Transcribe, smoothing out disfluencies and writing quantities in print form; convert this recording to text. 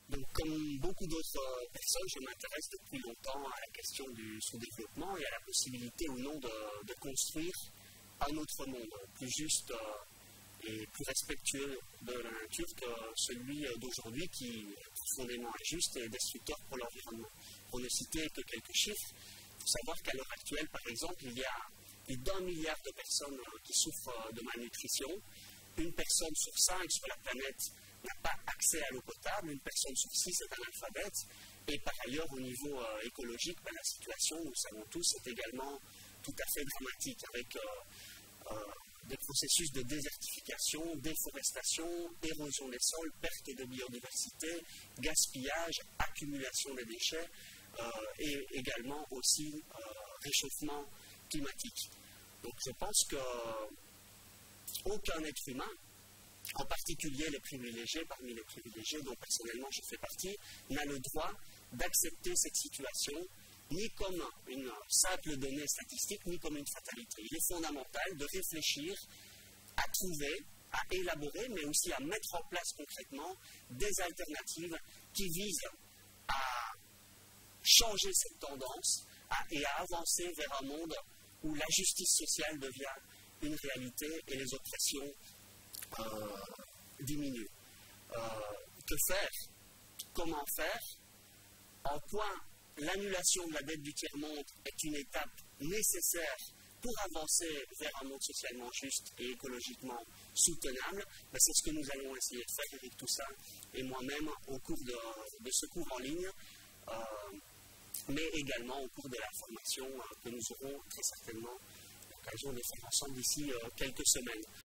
Donc, comme beaucoup d'autres personnes, je m'intéresse depuis longtemps à la question du sous-développement et à la possibilité ou non de construire un autre monde, plus juste et plus respectueux de la nature que celui d'aujourd'hui qui est profondément injuste et destructeur pour l'environnement. Pour ne citer que quelques chiffres, il faut savoir qu'à l'heure actuelle, par exemple, il y a plus d'1 milliard de personnes qui souffrent de malnutrition. Une personne sur 5 sur la planète n'a pas accès à l'eau potable, une personne sur 6 est analphabète, et par ailleurs, au niveau écologique, la situation, nous le savons tous, est également tout à fait dramatique, avec des processus de désertification, déforestation, érosion des sols, perte de biodiversité, gaspillage, accumulation des déchets, et également aussi réchauffement climatique. Donc je pense qu'aucun être humain, en particulier les privilégiés, parmi les privilégiés dont personnellement je fais partie, n'a le droit d'accepter cette situation ni comme une simple donnée statistique, ni comme une fatalité. Il est fondamental de réfléchir à trouver, à élaborer, mais aussi à mettre en place concrètement des alternatives qui visent à changer cette tendance et à avancer vers un monde où la justice sociale devient une réalité et les oppressions diminuent. Que faire? Comment faire? En quoi l'annulation de la dette du tiers-monde est une étape nécessaire pour avancer vers un monde socialement juste et écologiquement soutenable? C'est ce que nous allons essayer de faire avec tout ça et moi-même au cours de ce cours en ligne, mais également au cours de la formation que nous aurons très certainement l'occasion de faire ensemble d'ici quelques semaines.